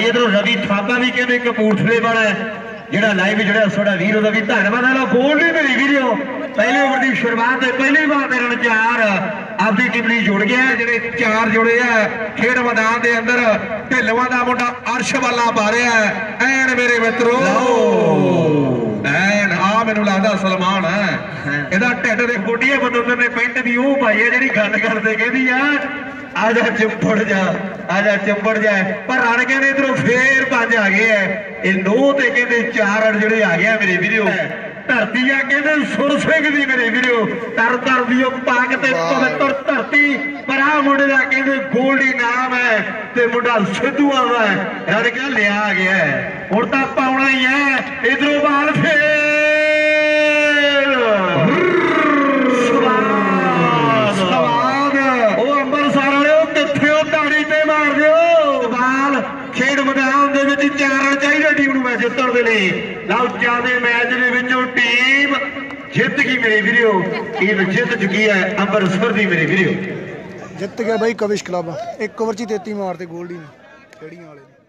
भाई इधरों रवि थापा भी कहते कपूरथले वाला है ਜਿਹੜਾ ਲਾਈਵ ਜਿਹੜਾ ਤੁਹਾਡਾ ਵੀਰ ਉਹਦਾ ਵੀ ਧੰਨਵਾਦ ਹੈ। ਬੋਲ ਨਹੀਂ ਮੇਰੀ ਵੀਡੀਓ ਪਹਿਲੇ ਓਵਰ ਦੀ ਸ਼ੁਰੂਆਤ ਪਹਿਲੀ ਵਾਰ ਦੇ ਨਾਲ 4 ਆਪਦੀ ਟੀਮ ਲਈ ਜੁੜ ਗਿਆ। ਜਿਹੜੇ 4 ਜੁੜੇ ਆ ਖੇਡ ਮੈਦਾਨ ਦੇ ਅੰਦਰ ਢਿੱਲਵਾਂ ਦਾ ਮੁੰਡਾ ਅਰਸ਼ ਵਾਲਾ ਪਾ ਰਿਹਾ ਐਨ ਮੇਰੇ ਮਿੱਤਰੋ ਐਨ ਆ ਮੈਨੂੰ ਲੱਗਦਾ ਸਲਮਾਨ ਹੈ ਇਹਦਾ ਢਿੱਡ ਦੇ ਗੋਡੀਆਂ ਬੰਦੋਦਰ ਨੇ ਪੈਂਟ ਦੀ ਉਹ ਪਾਈ ਹੈ ਜਿਹੜੀ ਗੱਲ ਕਰਦੇ ਕਹਿੰਦੀ ਆ आजा चिंबड़ जा आजा चिंबड़ जाए पर रन कहते इधरों फिर 5 आ गए है ये 9 ते कहते 4 रन जोड़े आ गया मेरे वीडियो धरती आ कहते सुर सिंह दी मेरे वीडियो तर तर दी पाक ते पवित्र धरती पर आ मुंडे दा कहते गोल्डी नाम है ते मुंडा सिद्धू आवा है रन क्या लिया आ गया है हुण तां पाउणा ही है इधरों बाल फिर खेड मैदान दे 4 रन चाहिए टीम नूं मैच जितण दे लई लओ जादे मैच दे विचों टीम जित गई मेरे वीडियो टीम जित चुकी है अंबरसर दी मेरे वीडियो जित गया भाई कविश क्लब 1 ओवर 33 मारते गोल्डी ने खेड़ियां वाले।